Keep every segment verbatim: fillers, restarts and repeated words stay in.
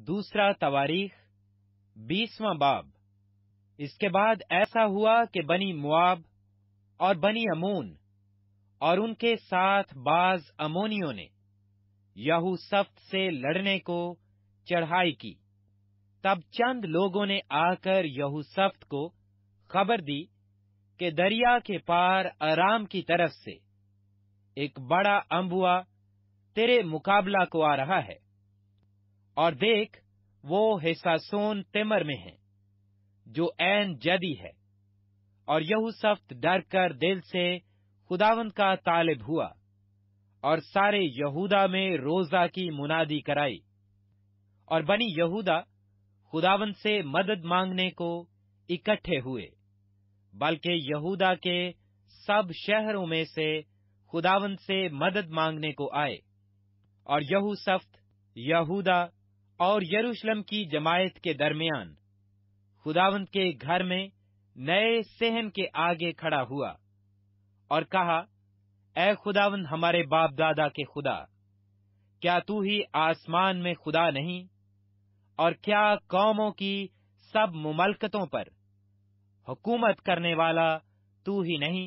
दूसरा तवारीख बीसवां बाब। इसके बाद ऐसा हुआ कि बनी मुआब और बनी अमोन और उनके साथ बाज अमोनियों ने यहूसफ्त से लड़ने को चढ़ाई की। तब चंद लोगों ने आकर यहूसफ्त को खबर दी कि दरिया के पार अराम की तरफ से एक बड़ा अंबुआ तेरे मुकाबला को आ रहा है, और देख वो हिसासोन तिमर में है जो ऐन जदी है। और यहूसफ्त डर कर दिल से खुदावंद का तालिब हुआ और सारे यहूदा में रोजा की मुनादी कराई। और बनी यहूदा खुदावंद से मदद मांगने को इकट्ठे हुए, बल्कि यहूदा के सब शहरों में से खुदावंद से मदद मांगने को आए। और यहूसफ्त यहूदा और यरूशलेम की जमायत के दरमियान खुदावंद के घर में नए सहन के आगे खड़ा हुआ और कहा, ऐ खुदावंद हमारे बाप दादा के खुदा, क्या तू ही आसमान में खुदा नहीं? और क्या कौमों की सब मुमलकतों पर हुकूमत करने वाला तू ही नहीं?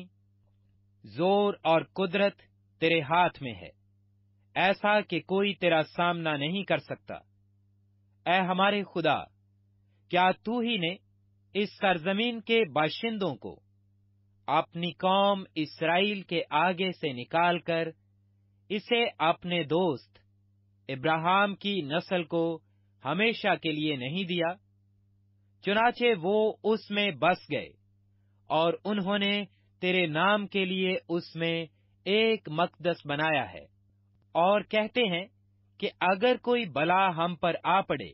जोर और कुदरत तेरे हाथ में है, ऐसा कि कोई तेरा सामना नहीं कर सकता। ऐ हमारे खुदा, क्या तू ही ने इस सरजमीन के बाशिंदों को अपनी कौम इस्राएल के आगे से निकालकर इसे अपने दोस्त इब्राहिम की नस्ल को हमेशा के लिए नहीं दिया? चुनाचे वो उसमें बस गए और उन्होंने तेरे नाम के लिए उसमें एक मकदस बनाया है। और कहते हैं कि अगर कोई बला हम पर आ पड़े,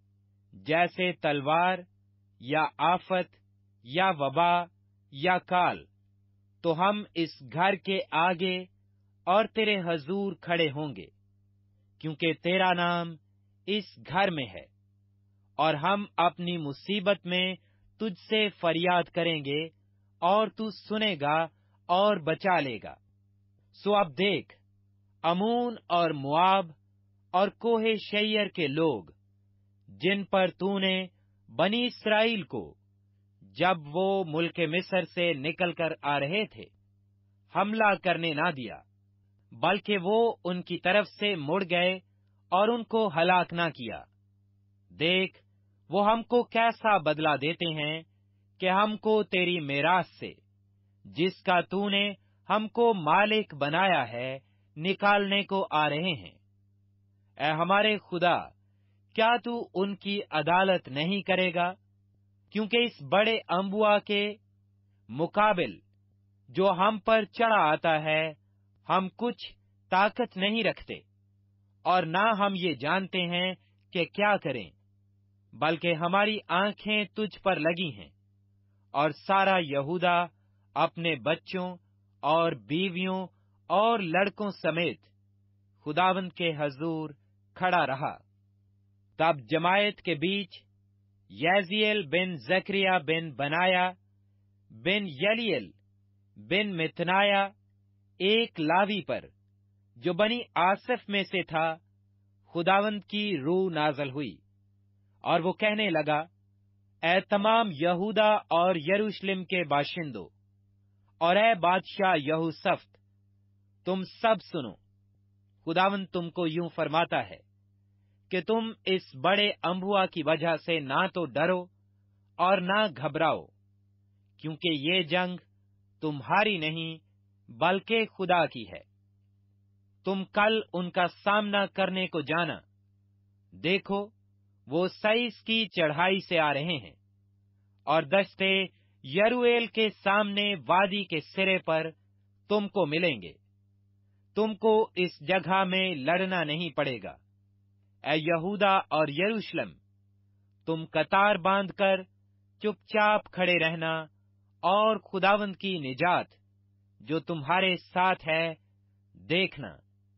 जैसे तलवार या आफत या वबा या काल, तो हम इस घर के आगे और तेरे हजूर खड़े होंगे, क्योंकि तेरा नाम इस घर में है। और हम अपनी मुसीबत में तुझसे फरियाद करेंगे और तू सुनेगा और बचा लेगा। सो अब देख, अमून और मुआब और कोहे शैयर के लोग, जिन पर तूने बनी इस्राएल को जब वो मुल्क मिस्र से निकलकर आ रहे थे हमला करने ना दिया, बल्कि वो उनकी तरफ से मुड़ गए और उनको हलाक ना किया। देख, वो हमको कैसा बदला देते हैं कि हमको तेरी मेरास से, जिसका तूने हमको मालिक बनाया है, निकालने को आ रहे हैं। ऐ हमारे खुदा, क्या तू उनकी अदालत नहीं करेगा? क्योंकि इस बड़े अंबुआ के मुकाबिल जो हम पर चढ़ा आता है, हम कुछ ताकत नहीं रखते, और ना हम ये जानते हैं कि क्या करें, बल्कि हमारी आंखें तुझ पर लगी हैं। और सारा यहूदा अपने बच्चों और बीवियों और लड़कों समेत खुदावंद के हजूर खड़ा रहा। तब जमायत के बीच यज़ीएल बिन जकरिया बिन बनाया बिन यलीएल बिन मितनाया, एक लावी पर जो बनी आसिफ में से था, खुदावंद की रूह नाजल हुई। और वो कहने लगा, ऐ तमाम यहूदा और यरूशलेम के बाशिंदों, और ऐ बादशाह यहूसफ्त, तुम सब सुनो। खुदावंद तुमको यूं फरमाता है कि तुम इस बड़े अंबुआ की वजह से ना तो डरो और ना घबराओ, क्योंकि ये जंग तुम्हारी नहीं बल्कि खुदा की है। तुम कल उनका सामना करने को जाना। देखो, वो सईस की चढ़ाई से आ रहे हैं, और दस्ते यरूएल के सामने वादी के सिरे पर तुमको मिलेंगे। तुमको इस जगह में लड़ना नहीं पड़ेगा। ऐ यहूदा और यरूशलेम, तुम कतार बांधकर चुपचाप खड़े रहना और खुदावंद की निजात जो तुम्हारे साथ है देखना।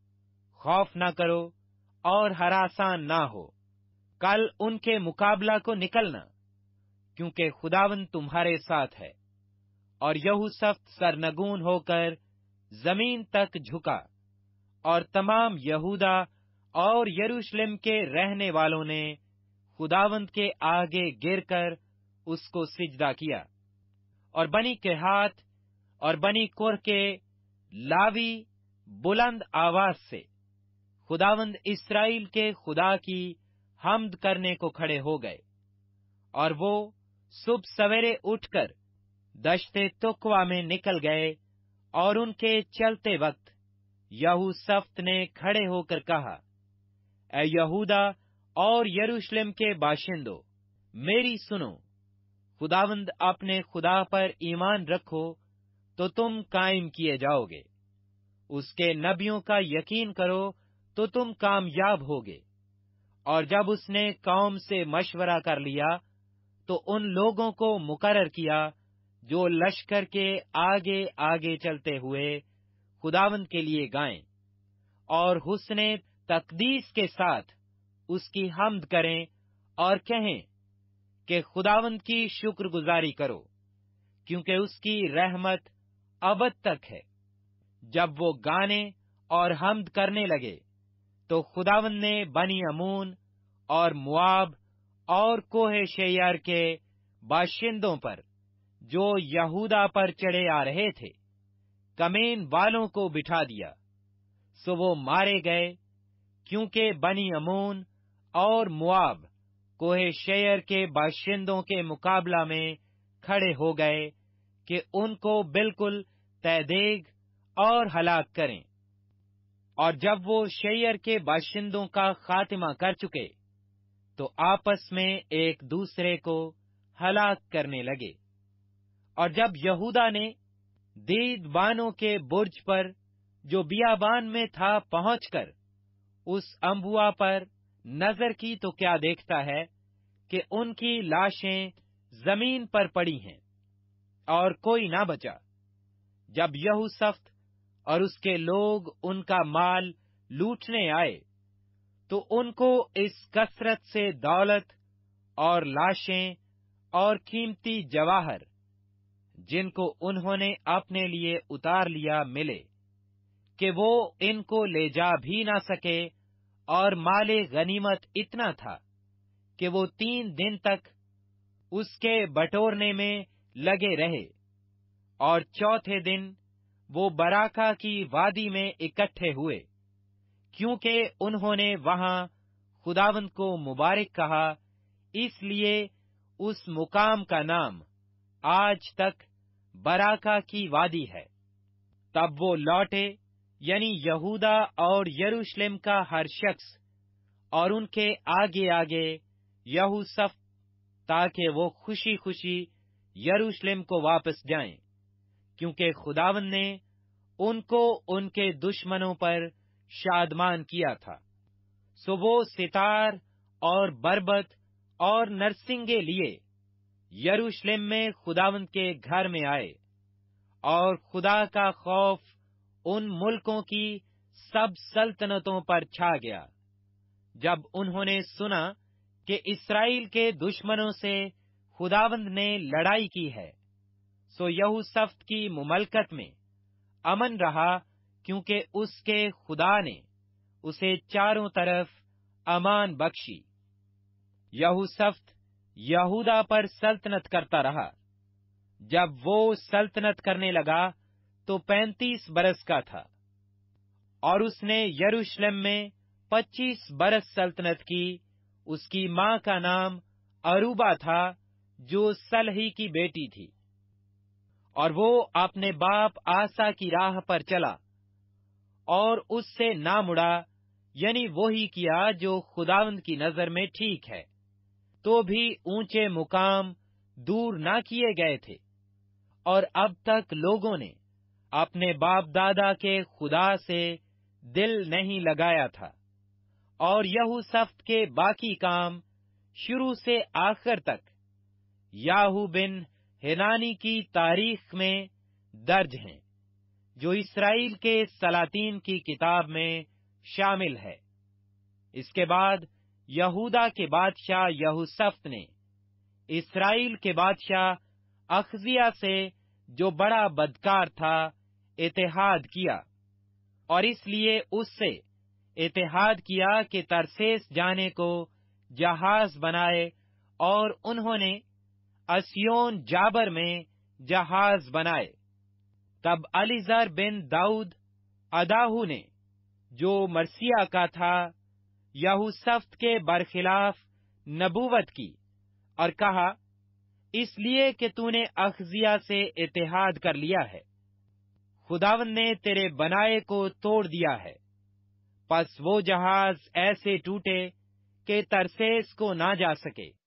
खौफ न करो और हरासान ना हो। कल उनके मुकाबला को निकलना, क्योंकि खुदावंद तुम्हारे साथ है। और यहूसफ्त सरनगून होकर जमीन तक झुका, और तमाम यहूदा और यरूशलेम के रहने वालों ने खुदावंद के आगे गिर कर उसको सिजदा किया। और बनी केहात और बनी कुर के लावी बुलंद आवाज से खुदावंद इस्राएल के खुदा की हम्द करने को खड़े हो गए। और वो सुबह सवेरे उठकर दश्ते तुकवा में निकल गए। और उनके चलते वक्त यहूसफ्त ने खड़े होकर कहा, ऐ यहूदा और यरूशलेम के बाशिंदों, मेरी सुनो। खुदावंद अपने खुदा पर ईमान रखो तो तुम कायम किए जाओगे। उसके नबियों का यकीन करो तो तुम कामयाब होगे। और जब उसने कौम से मशवरा कर लिया तो उन लोगों को मुकर्रर किया जो लश्कर के आगे आगे चलते हुए खुदावंद के लिए गाएं और हुस्ने तकदीस के साथ उसकी हम्द करें और कहें कि खुदावंद की शुक्रगुजारी करो, क्योंकि उसकी रहमत अबद तक है। जब वो गाने और हम्द करने लगे तो खुदावंद ने बनी अमून और मुआब और कोहे शेयर के बाशिंदों पर, जो यहूदा पर चढ़े आ रहे थे, कमेन वालों को बिठा दिया। सो वो मारे गए, क्योंकि बनी अमून और मुआब कोहे शेयर के बाशिंदों के मुकाबला में खड़े हो गए कि उनको बिल्कुल तहदेग और हलाक करें। और जब वो शेयर के बाशिंदों का खातिमा कर चुके तो आपस में एक दूसरे को हलाक करने लगे। और जब यहूदा ने दीदबानों के बुर्ज पर, जो बियाबान में था, पहुंचकर उस अम्बुआ पर नजर की तो क्या देखता है कि उनकी लाशें जमीन पर पड़ी हैं और कोई ना बचा। जब यहूसफ्त और उसके लोग उनका माल लूटने आए तो उनको इस कसरत से दौलत और लाशें और कीमती जवाहर, जिनको उन्होंने अपने लिए उतार लिया, मिले कि वो इनको ले जा भी ना सके। और माले गनीमत इतना था कि वो तीन दिन तक उसके बटोरने में लगे रहे। और चौथे दिन वो बराका की वादी में इकट्ठे हुए, क्योंकि उन्होंने वहां खुदावंद को मुबारक कहा। इसलिए उस मुकाम का नाम आज तक बराका की वादी है। तब वो लौटे, यानी यहूदा और यरूशलेम का हर शख्स, और उनके आगे आगे यहूसफ्त, ताकि वो खुशी खुशी यरूशलेम को वापस जाएं, क्योंकि खुदावंद ने उनको उनके दुश्मनों पर शादमान किया था। सो वो सितार और बरबत और नरसिंगे लिए यरूशलेम में खुदावंद के घर में आए। और खुदा का खौफ उन मुल्कों की सब सल्तनतों पर छा गया। जब उन्होंने सुना कि इस्राएल के दुश्मनों से खुदावंद ने लड़ाई की है, सो यहूसफ्त की मुमलकत में अमन रहा, क्योंकि उसके खुदा ने उसे चारों तरफ अमान बख्शी। यहूसफ्त यहूदा पर सल्तनत करता रहा। जब वो सल्तनत करने लगा तो पैंतीस बरस का था। और उसने यरूशलेम में पच्चीस बरस सल्तनत की। उसकी माँ का नाम अरूबा था, जो सलही की बेटी थी। और वो अपने बाप आसा की राह पर चला और उससे ना मुड़ा, यानी वो ही किया जो खुदावंद की नजर में ठीक है। तो भी ऊंचे मुकाम दूर ना किए गए थे। और अब तक लोगों ने अपने बाप दादा के खुदा से दिल नहीं लगाया था। और यहूसफ्त के बाकी काम शुरू से आखिर तक याहू बिन हिनानी की तारीख में दर्ज हैं, जो इस्राएल के सलातीन की किताब में शामिल है। इसके बाद यहूदा के बादशाह यहूसफ्त ने इस्राएल के बादशाह अखजिया से, जो बड़ा बदकार था, इत्तेहाद किया। और इसलिए उससे इत्तेहाद किया कि तरसेस जाने को جہاز بنائے، اور انہوں نے اسیون جابر میں جہاز بنائے۔ تب علیزر بن داؤد اداہو نے، جو مرثیہ کا تھا، یہوسفت کے برخلاف نبوت کی اور کہا، اس لیے کہ تو نے اخزیہ سے اتحاد کر لیا ہے، خداوند نے تیرے بنائے کو توڑ دیا ہے۔ پس وہ جہاز ایسے ٹوٹے کہ ترسیس کو نہ جا سکے،